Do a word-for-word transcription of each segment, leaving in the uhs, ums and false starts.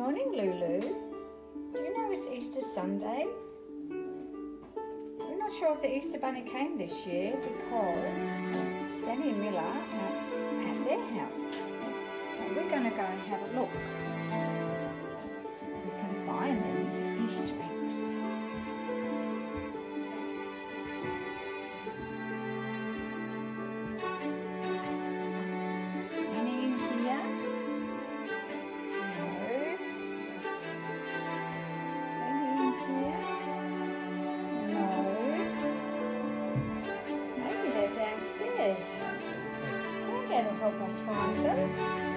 morning, Lulu. Do you know it's Easter Sunday? We're not sure if the Easter Bunny came this year because Danny and Milla are at their house. So we're going to go and have a look. See if we can find any Easter eggs. Any in here? No. Any in here? No. Maybe they're downstairs. Granddad will help us find them.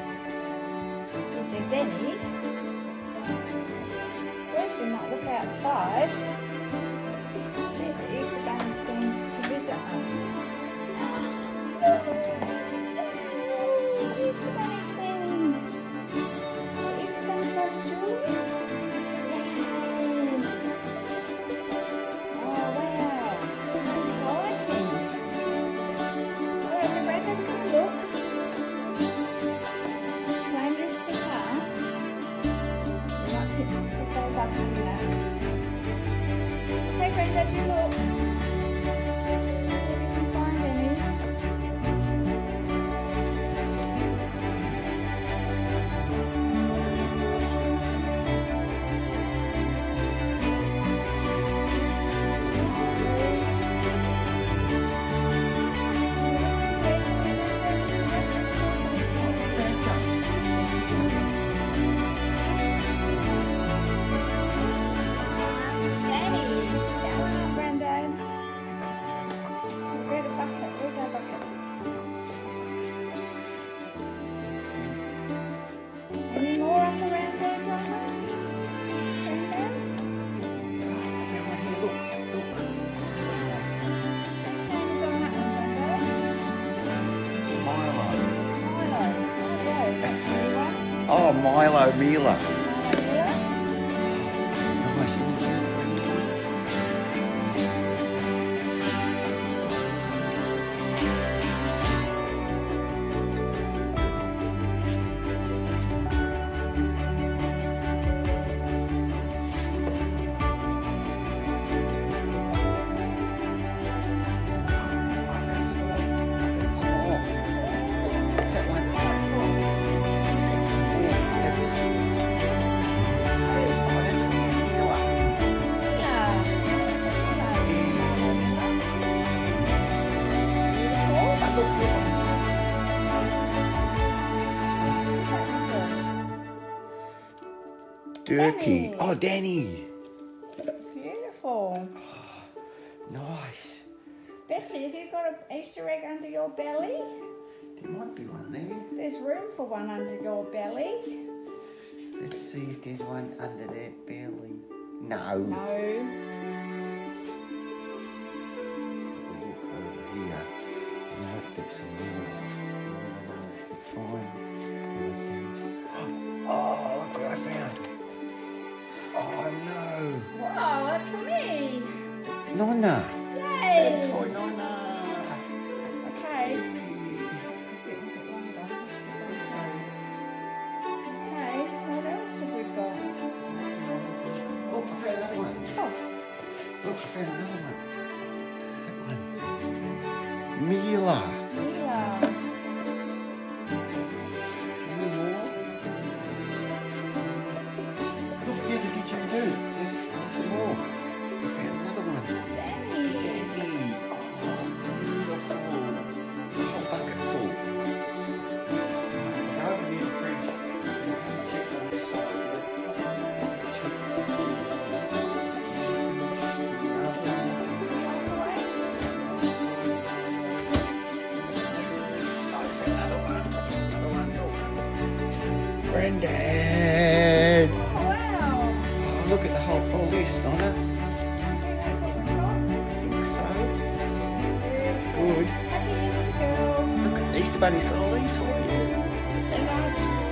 If there's any. First we might look outside, see if the Easter Bunny's been to visit us. The Easter Bunny's been. The Easter Bunny's got Julie. Yay! Oh wow! How exciting! Alright, so Granddad's gonna look. Playing this guitar. We might pick, pick those up in there. Hey Granddad, you look. See if we can find any. Danny, that one up, Granddad. Where's the bucket? Where's our bucket? Any more up around there, Donna? Granddad? Whose name is on that one, Granddad? Milo. Milo. Milo. That's a new one. Oh, Milo Mila. Milo here. Dirty. Danny. Oh, Danny. Beautiful. Nice. Bessie, have you got an Easter egg under your belly? There might be one there. There's room for one under your belly. Let's see if there's one under that belly. No. No. We'll look over here. I hope there's some more. Fine. Oh, look what I found. Oh no. Wow, that's for me. Nonna. Yay. That's for Nonna. Okay. Let's get a bit longer. Okay, what else have we got? Oh, I found another one. Oh, Look, I found another one. That one. Mila. Mila. Any more? Look, yeah, the kitchen too. There's, there's some more. I found another one. Danny. Danny. Oh, beautiful. The whole bucket full. Go over near the fridge. Check on this side. Another one. Another one. Look. Granddad. Oh, wow. Oh, look at the whole full list, Donna. I think that's what we got. I think so. Beautiful. Good. Happy Easter, girls. Look, Easter Bunny's got all these for you. And us.